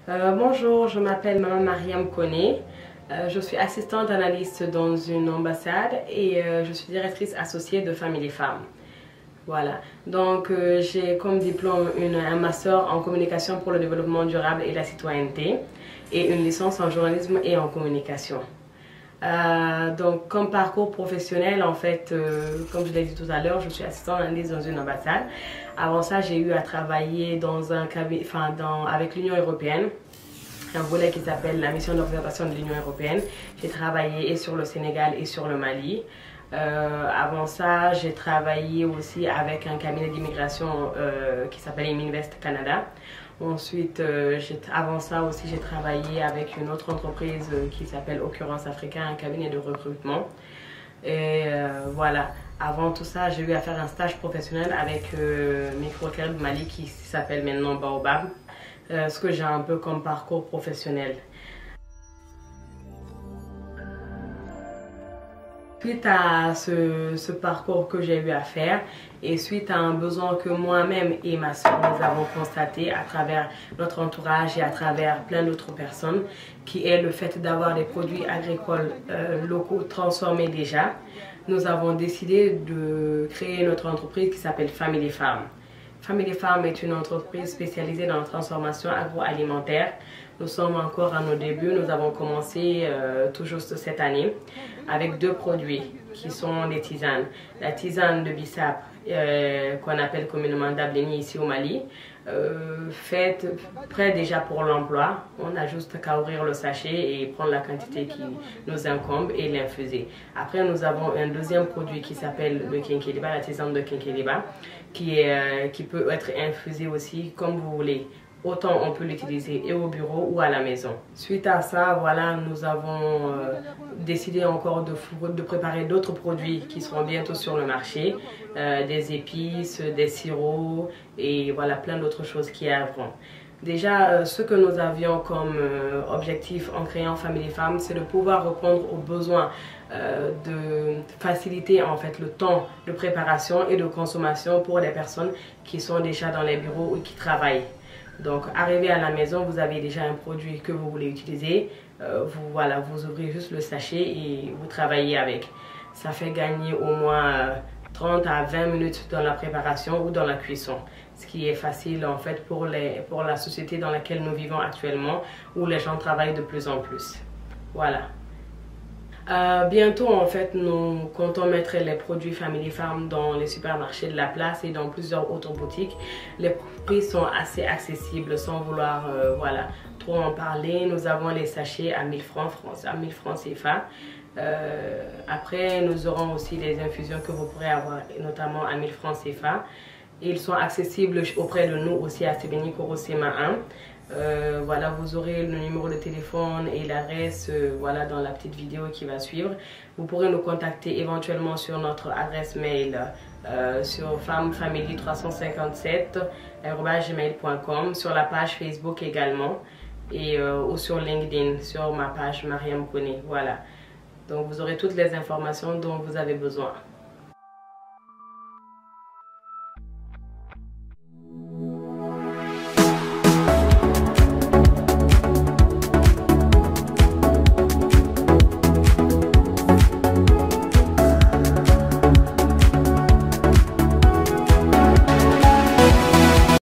Bonjour, je m'appelle Maman Mariam Koné. Je suis assistante analyste dans une ambassade et je suis directrice associée de Family Farm. Voilà, donc j'ai comme diplôme un master en communication pour le développement durable et la citoyenneté et une licence en journalisme et en communication. Donc comme parcours professionnel, en fait, comme je l'ai dit tout à l'heure, je suis assistante analyste dans une ambassade. Avant ça, j'ai eu à travailler dans un cabinet, avec l'Union européenne, un volet qui s'appelle la mission d'observation de l'Union européenne. J'ai travaillé et sur le Sénégal et sur le Mali. Avant ça, j'ai travaillé aussi avec un cabinet d'immigration qui s'appelle Iminvest Canada. Ensuite, avant ça aussi, j'ai travaillé avec une autre entreprise qui s'appelle Occurrence Africa, un cabinet de recrutement. Et voilà, avant tout ça, j'ai eu à faire un stage professionnel avec Microcrédit Mali qui s'appelle maintenant Baobab, ce que j'ai un peu comme parcours professionnel. Suite à ce parcours que j'ai eu à faire et suite à un besoin que moi-même et ma soeur nous avons constaté à travers notre entourage et à travers plein d'autres personnes, qui est le fait d'avoir des produits agricoles locaux transformés déjà, nous avons décidé de créer notre entreprise qui s'appelle Family Farm. Family Farm est une entreprise spécialisée dans la transformation agroalimentaire. Nous sommes encore à nos débuts, nous avons commencé tout juste cette année avec deux produits qui sont des tisanes. La tisane de bissap qu'on appelle communément Dableni ici au Mali, faite prête déjà pour l'emploi. On a juste qu'à ouvrir le sachet et prendre la quantité qui nous incombe et l'infuser. Après nous avons un deuxième produit qui s'appelle le Kenkeliba, la tisane de Kenkeliba, qui peut être infusée aussi comme vous voulez. Autant on peut l'utiliser et au bureau ou à la maison. Suite à ça, voilà, nous avons décidé encore de préparer d'autres produits qui seront bientôt sur le marché, des épices, des sirops et voilà plein d'autres choses qui arriveront. Déjà, ce que nous avions comme objectif en créant Family Farm, c'est de pouvoir répondre aux besoins de faciliter en fait le temps de préparation et de consommation pour les personnes qui sont déjà dans les bureaux ou qui travaillent. Donc, arrivé à la maison, vous avez déjà un produit que vous voulez utiliser. Vous ouvrez juste le sachet et vous travaillez avec. Ça fait gagner au moins 30 à 20 minutes dans la préparation ou dans la cuisson. Ce qui est facile en fait pour la société dans laquelle nous vivons actuellement, où les gens travaillent de plus en plus. Voilà. Bientôt, en fait, nous comptons mettre les produits Family Farm dans les supermarchés de la place et dans plusieurs autres boutiques. Les prix sont assez accessibles sans vouloir trop en parler. Nous avons les sachets à 1000 francs, à 1000 francs CFA. Après, nous aurons aussi les infusions que vous pourrez avoir, notamment à 1000 francs CFA. Ils sont accessibles auprès de nous aussi à Sebeni Korosema 1. Voilà, vous aurez le numéro de téléphone et l'adresse dans la petite vidéo qui va suivre. Vous pourrez nous contacter éventuellement sur notre adresse mail sur femmefamily357@gmail.com, sur la page Facebook également et ou sur LinkedIn sur ma page Mariam Koné. Voilà, donc vous aurez toutes les informations dont vous avez besoin.